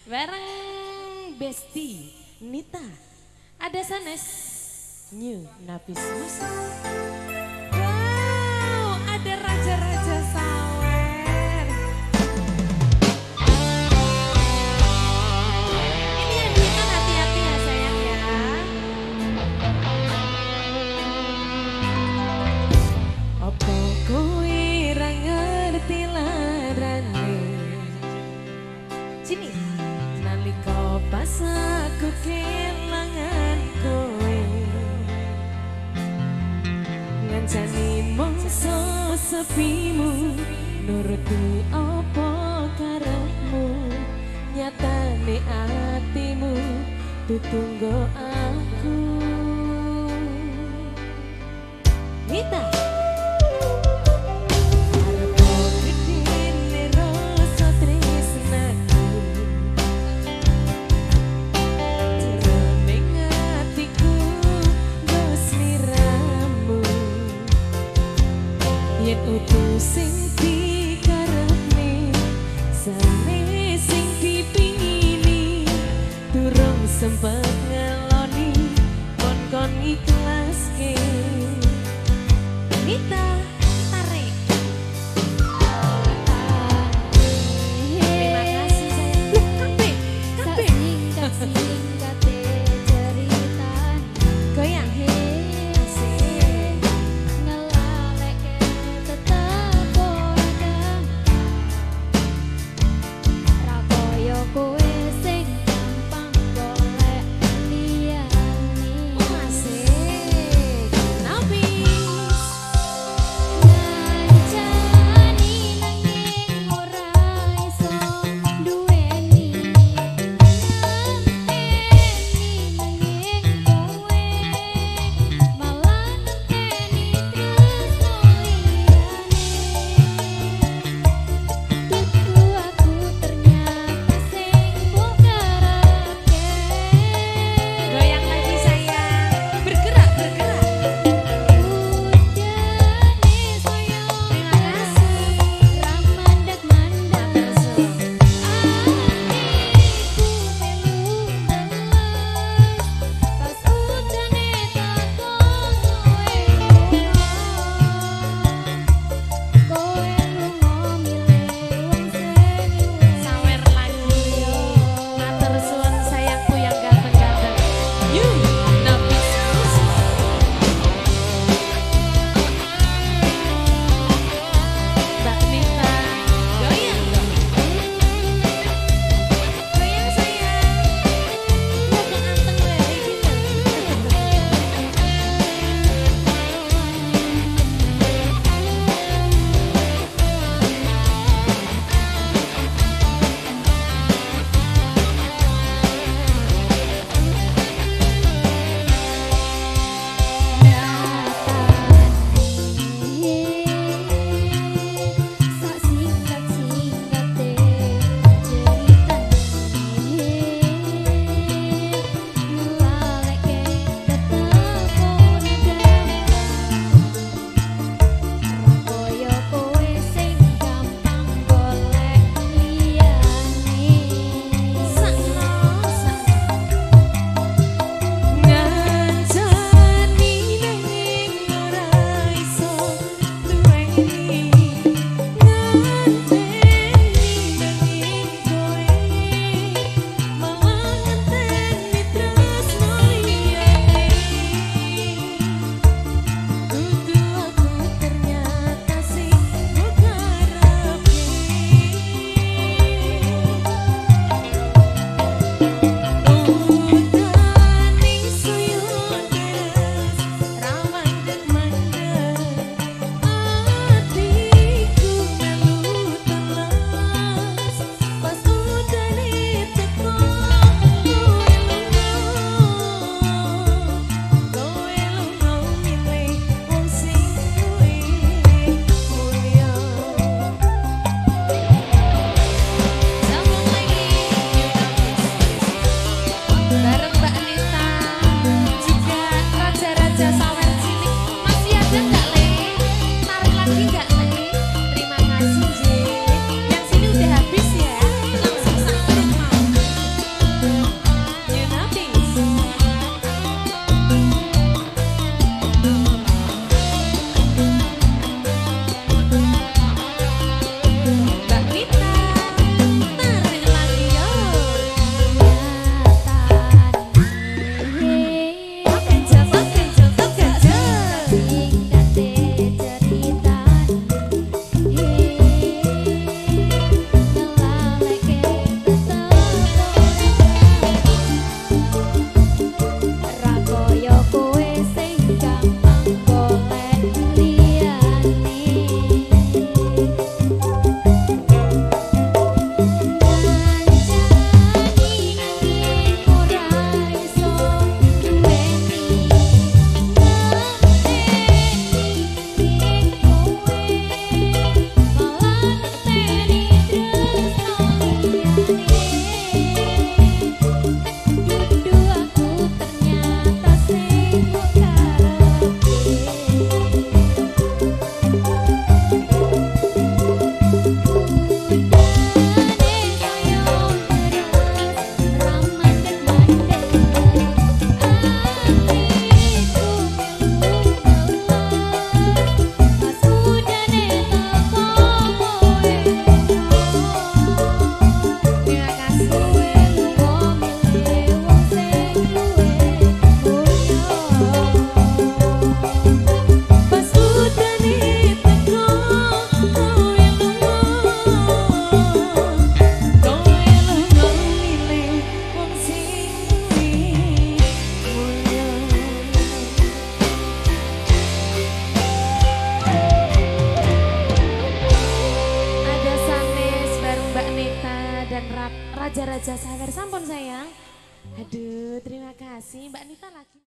Bareng Besti Nita. Ada sanes New Napis Musik. Wow, ada raja-raja sawer. Ini yang diikat hati-hati ya sayang ya. Opo kowe ra ngerti larane. Sini. Nalika pas aku kelangan kowe, ngancani mongso sepimu, nuruti apa karepmu, nyatane atimu tutunggo aku. Nita. Yen utuh sing dikarepne, sane sing dipingini, durung sempet ngeloni, kon ikhlaske. Nita, tarik. Terima kasih sayang. Kabeh. Kate cerita. Goyang. Raja-raja sawer sampun sayang. Aduh, terima kasih Mbak Nita lagi.